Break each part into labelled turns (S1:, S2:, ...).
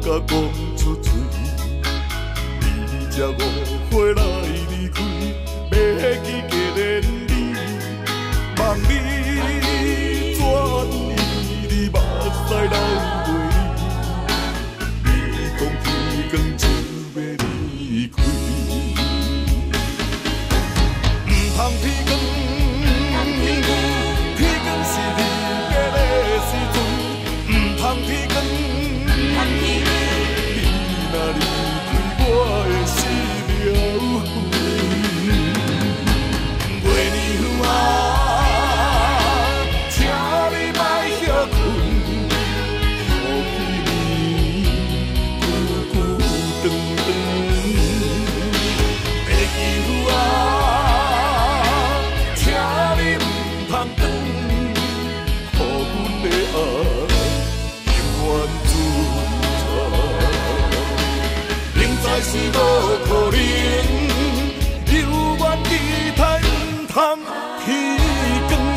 S1: 甲讲出嘴，你才误会来离开，要记记念你，望你转移，你目屎流袂离，你讲天光就要离开，唔通天光。是离别的时阵，唔通天光。你若离开我的死了，月娘啊，请你莫歇困，予彼年久久长长。地球啊，请你唔通转。是无可能，犹原期待唔通天光。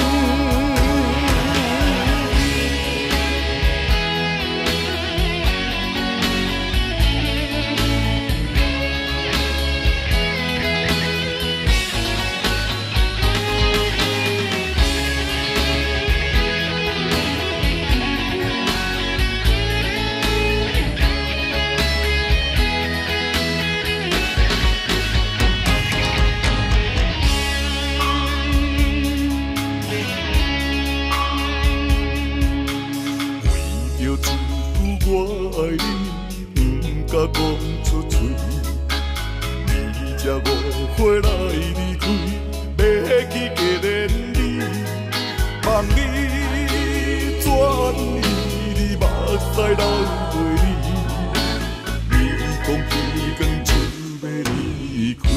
S1: 我爱你，唔甲讲出嘴，你才误会来离开，要记记念你，望你转移，你目屎流袂离，你讲天光就要离开，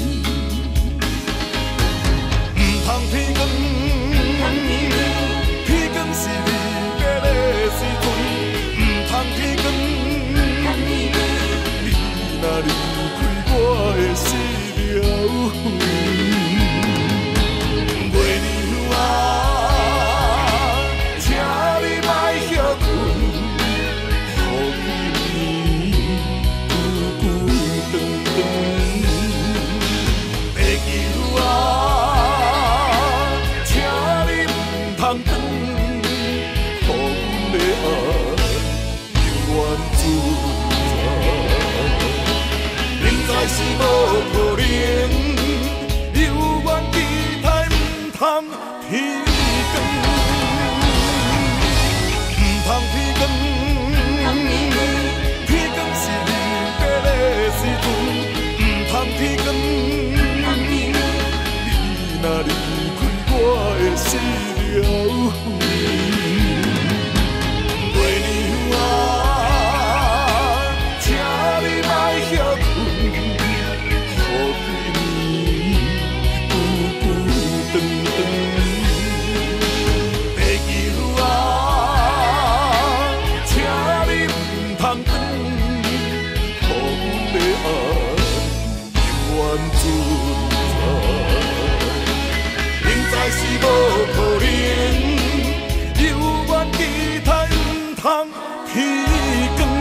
S1: 唔通天光，天光是离别的时阵。天光，你若离开我的死了，月娘啊，请你莫歇困，予彼年久久长长。地球啊，请你唔通转，予阮的爱。明知是无可能，犹原期待唔通天光，唔通天光。天光是离别的时阵，唔通天光。你若离开我的死了。是无可能，犹原期待唔通天光。